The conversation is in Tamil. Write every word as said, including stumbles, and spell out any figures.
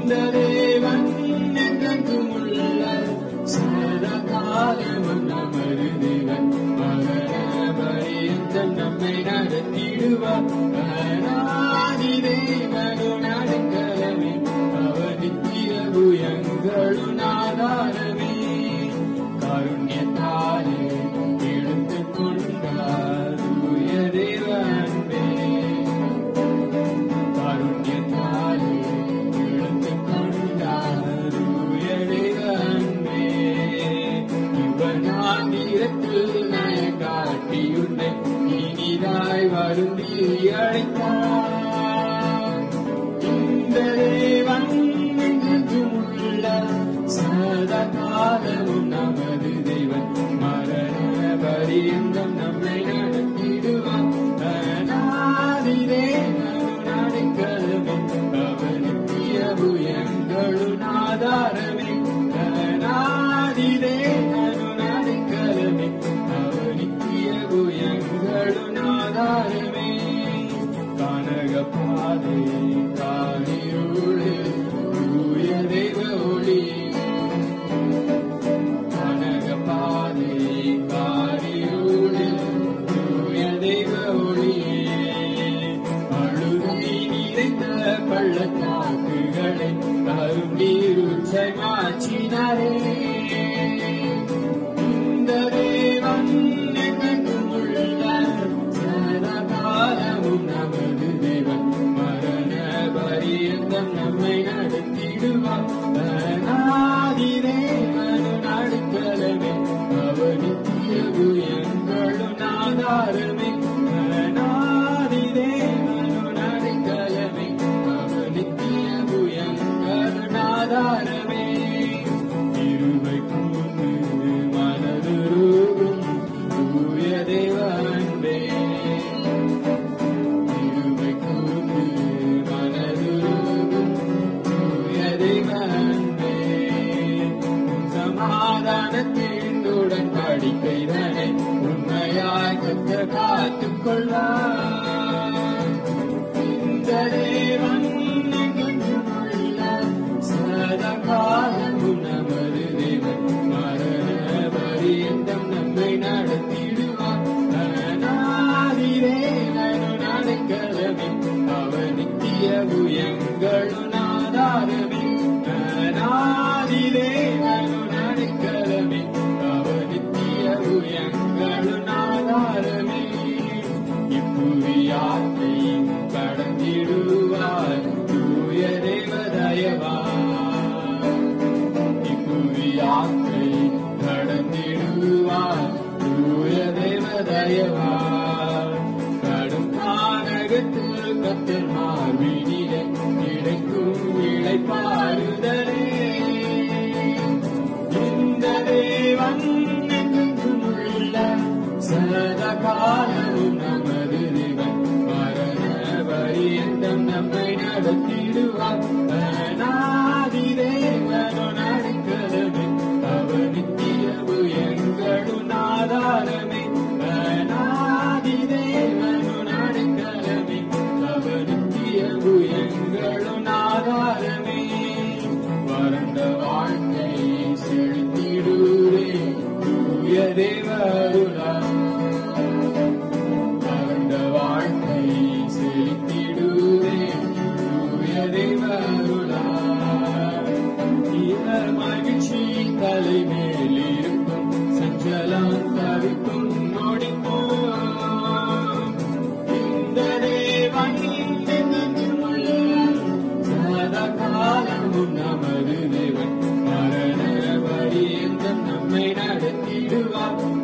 இந்த தேவன் என்றென்றும் உள்ள சதா காலமும் நமது தேவன் மரண பரியந்தம் நம்மை நடத்திடுவார். அநாதி தேவனும் அடைக்கலமே அவர் நித்திய புயங்களும் ஆதாரமே காருண்யத்தாலே எடுத்து கொண்டார் தூய தேவ அன்பே காருண்யத்தாலே எடுத்து கொண்டார் தூய தேவ அன்பே இவனான் தீரத்தில் நய காட்டி உன்னை இனிதாய் வருந்தி அழைத்தார். இந்த தேவன் என்றென்றும் உள்ள சதா காலமும் நமது தேவன் மரண பரியந்தம் நம்மை நடத்திடுவார். அநாதி தேவனும் அடைக்கலமே அவர் நித்திய புயங்களும் ஆதாரமே அநாதி தேவனும் அடைக்கலமே அவர் நித்திய புயங்களும் ஆதாரமே கானக பாதை காரிருளே தூய தெய்வ ஒளி கானக பாதை காரிருளே தூய தெய்வ ஒளியே அழுகை நிறைந்த பள்ளத்தாக்குகளை கரும் நீருச்சை மாற்றினாரே. இந்த தேவன் என்றென்றும் உள்ள சதா காலமும் நமது தேவன் மரண பரியந்தம் நம்மை நடத்திடுவார். அநாதி தேவனும் அடைக்கலமே அவர் நித்திய புயங்களும் ஆதாரமே அநாதி தேவனும் அடைக்கலமே அவர் நித்திய புயங்களும் ஆதாரமே இருமை கூர்ந்து மனதுருகும் தூய தேவ அன்பே இருமை கூர்ந்து மனதுருகும் தூய தேவ அன்பே சமாதானத்தின் உடன்படிக்கைதனை உண்மையாய் கத்த காத்துக் கொள்வார். இந்த தேவன் என்றென்றும் உள்ள சதா காலமும் நமது தேவன் மரண பரியந்தம் நம்மை நடத்திடுவார். அநாதி தேவனும் அடைக்கலமே அவர் நித்திய புயங்களும் ஆதாரமே அநாதி தேவனும் அடைக்கலமே அவர் நித்திய புயங்களும் ஆதாரமே இப்புவியாத்தை கடந்திடுவார் தூய தேவ தயவார் இப்புவியாத்தை கடந்திடுவார் தூய தேவ தயவார் கடும் கானகத்தில் கத்தர் மார்பினிலே கிடைக்கும் இளைப்பாறுதலே. இந்த தேவன் என்றென்றும் உள்ள சதா காலமும் நமது தேவன் மரண பரியந்தம் நம்மை நடத்திடுவார். அநாதி தேவனும் அடைக்கலமே அவர் நித்திய புயங்களும் ஆதாரமே அநாதி தேவனும் அடைக்கலமே அவர் நித்திய புயங்களும் ஆதாரமே வறண்ட வாழ்க்கை செழித்திடுவே தூய தேவ அருளால் வறண்ட வாழ்க்கை செழித்திடுவே தூய தேவ அருளால் இவ மகிழ்ச்சி தலை மேல் இருக்கும் சஞ்சலம் தவிக்கும் நொடிப்போம். இந்த தேவன் என்றென்றும் உள்ள சதா காலமும் நமது தேவன் மரண பரியந்தம் நம்மை நடத்திடுவார்.